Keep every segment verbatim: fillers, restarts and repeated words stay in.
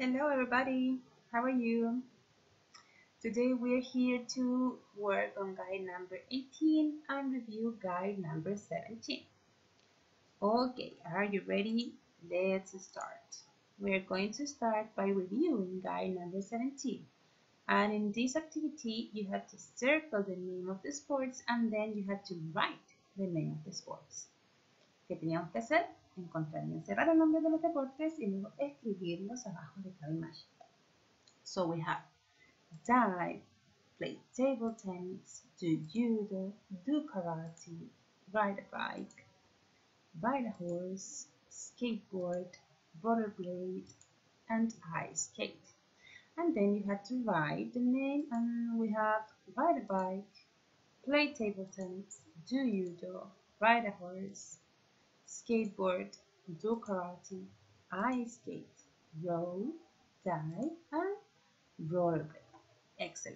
Hello everybody, how are you? Today we're here to work on guide number eighteen and review guide number seventeen. Okay, are you ready? Let's start. We're going to start by reviewing guide number seventeen. And in this activity, you have to circle the name of the sports and then you have to write the name of the sports. ¿Qué teníamos que hacer? Encontrar y encerrar los nombres de los deportes y luego escribirlos abajo de cada imagen. So we have dive, play table tennis, do judo, do karate, ride a bike, ride a horse, skateboard, rollerblade, and ice skate. And then you have to write the name, and we have ride a bike, play table tennis, do judo, ride a horse, skateboard, do karate, ice skate, row, dive, and rollerblade. Excellent.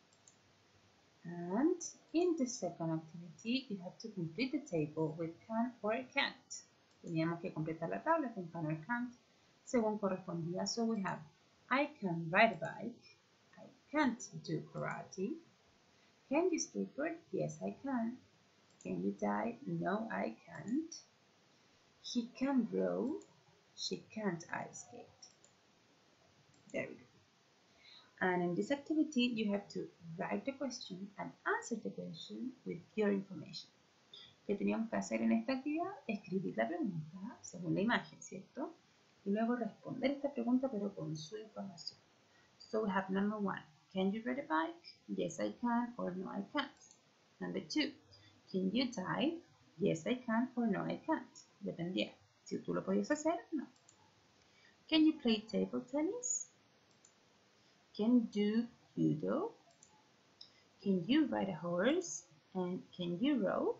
And in the second activity, you have to complete the table with can or can't. Teníamos que completar la tabla con can or can't según correspondía. So we have I can ride a bike. I can't do karate. Can you skateboard? Yes, I can. Can you dive? No, I can't. He can row. She can't ice skate. Very good. And in this activity, you have to write the question and answer the question with your information. ¿Qué teníamos que hacer en esta actividad? Escribir la pregunta según la imagen, ¿cierto? Y luego responder esta pregunta pero con su información. So we have number one. Can you ride a bike? Yes, I can, or no, I can't. Number two. Can you dive? Yes, I can, or no, I can't. Dependía si tú lo podías hacer o no. Can you play table tennis? Can you do judo? Can you ride a horse? And can you row?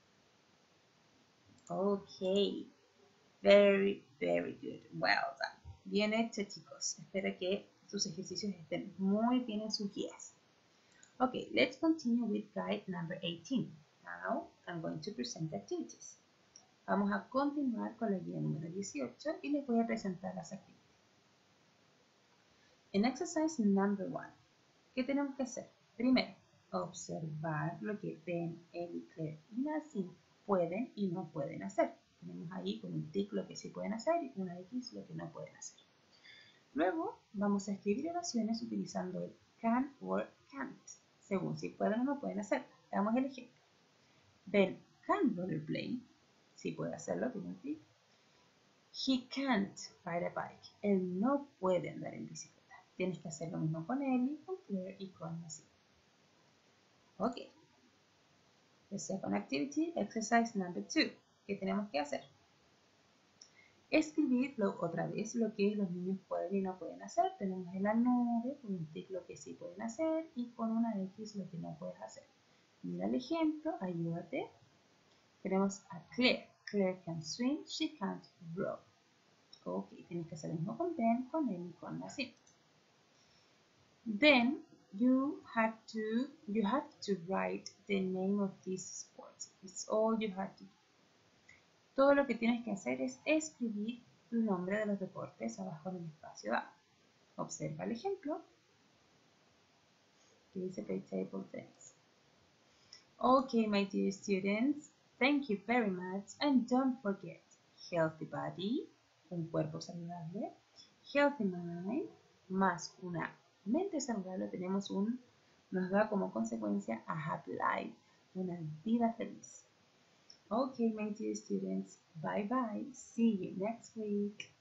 Okay, very, very good. Well done. Bien hecho, chicos. Espero que sus ejercicios estén muy bien en sus guías. Okay, let's continue with guide number eighteen. Now, I'm going to present the activities. Vamos a continuar con la guía número dieciocho y les voy a presentar las actividades. En exercise number one, ¿qué tenemos que hacer? Primero, observar lo que Ben, Ellie, Claire y Nancy pueden y no pueden hacer. Tenemos ahí con un tic lo que sí pueden hacer y con una X lo que no pueden hacer. Luego vamos a escribir oraciones utilizando el can or can't, según si pueden o no pueden hacer. Veamos el ejemplo. Ben can rollerblade, si puede hacerlo, tiene un tic. He can't ride a bike, él no puede andar en bicicleta. Tienes que hacer lo mismo con Ellie, con Claire y con Nancy. Ok. The second activity, exercise number two. ¿Qué tenemos que hacer? Escribir otra vez lo que los niños pueden y no pueden hacer. Tenemos en la nube con un tic lo que sí pueden hacer y con una X lo que no puedes hacer. Mira el ejemplo, ayúdate. Tenemos a Claire. Claire can swim, she can't row. Ok, tienes que hacer lo mismo con Ben, con Ellie y con Nancy. Then you have to you have to write the name of these sports. It's all you have to do. Todo lo que tienes que hacer es escribir el nombre de los deportes abajo en el espacio dado. Observa el ejemplo. Que dice play table tennis. Okay, my dear students, thank you very much, and don't forget healthy body, un cuerpo saludable, healthy mind, más una mente saludable, tenemos un, nos da como consecuencia a happy life, una vida feliz. Okay, my dear students, bye bye. See you next week.